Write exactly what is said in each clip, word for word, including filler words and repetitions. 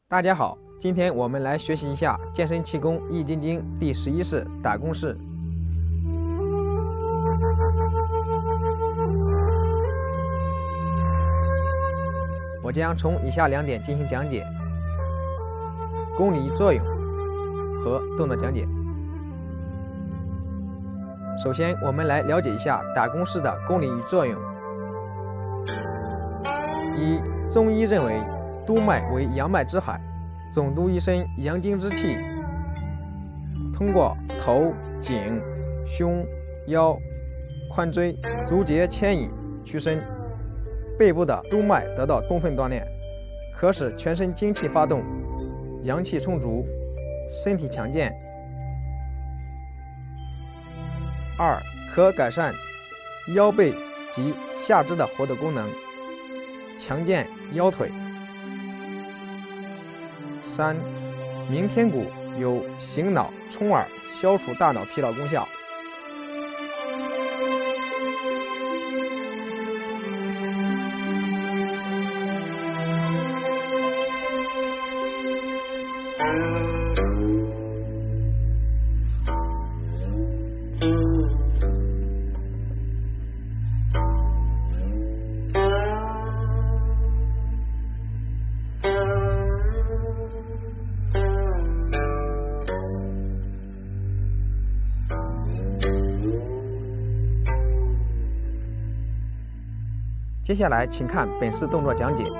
大家好，今天我们来学习一下健身气功易筋经第十一式打功式。我将从以下两点进行讲解：功理作用和动作讲解。首先，我们来了解一下打功式的功理与作用。一、中医认为，督脉为阳脉之海，总督一身阳经之气，通过头、颈、胸、腰、髋椎、足节牵引屈伸，背部的督脉得到充分锻炼，可使全身精气发动，阳气充足，身体强健。二、可改善腰背及下肢的活动功能，强健腰腿。三、明天鼓有醒脑、冲耳、消除大脑疲劳功效。接下来，请看本式动作讲解。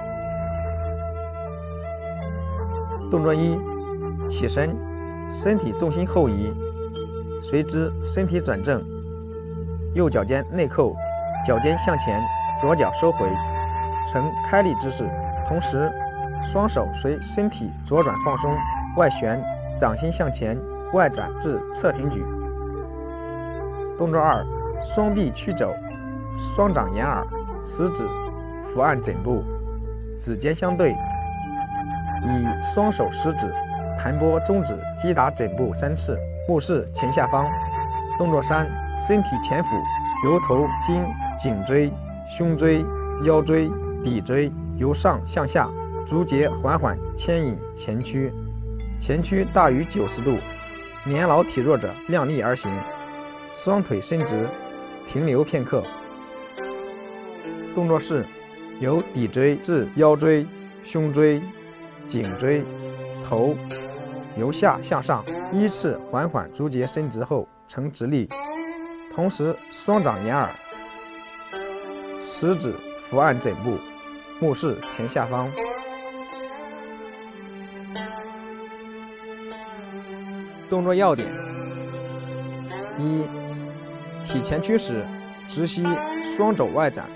动作一：起身，身体重心后移，随之身体转正，右脚尖内扣，脚尖向前，左脚收回，呈开立之势。同时，双手随身体左转放松，外旋，掌心向前，外展至侧平举。动作二：双臂曲肘，双掌掩耳。食指伏按枕部，指尖相对，以双手食指弹拨中指击打枕部三次，目视前下方。动作三：身体前俯，由头经颈椎、胸椎、腰椎、骶椎由上向下，逐节缓缓牵引前屈，前屈大于九十度，年老体弱者量力而行，双腿伸直，停留片刻。动作四：由骶椎至腰椎、胸椎、颈椎、头，由下向上依次缓缓逐节伸直后呈直立，同时双掌掩耳，食指伏按枕部，目视前下方。动作要点：一、体前屈时，直膝，双肘外展。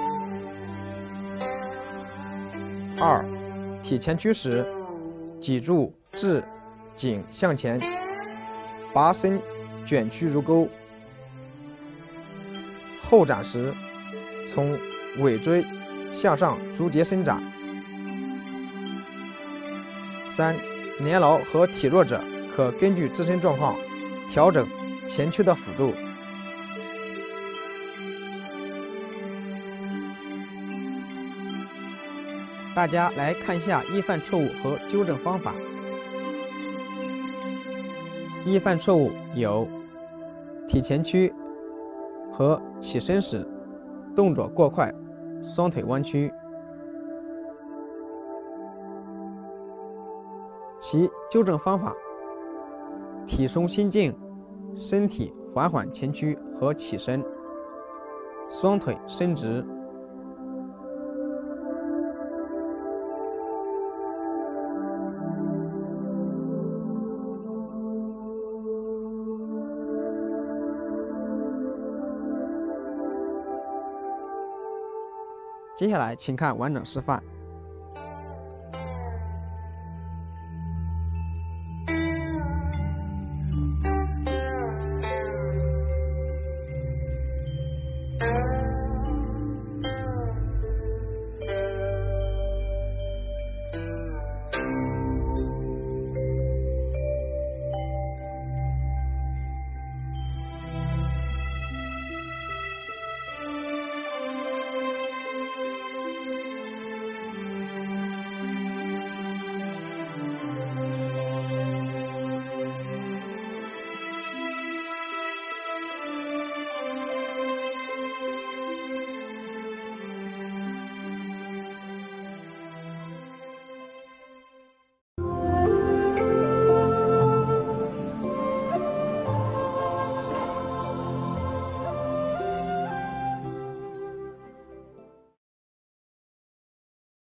二、体前屈时，脊柱至颈向前，拔身卷曲如钩。后展时，从尾椎向上逐节伸展。三、年老和体弱者可根据自身状况调整前屈的幅度。大家来看一下易犯错误和纠正方法。易犯错误有：体前屈和起身时动作过快，双腿弯曲。其纠正方法：体松心静，身体缓缓前屈和起身，双腿伸直。接下来，请看完整示范。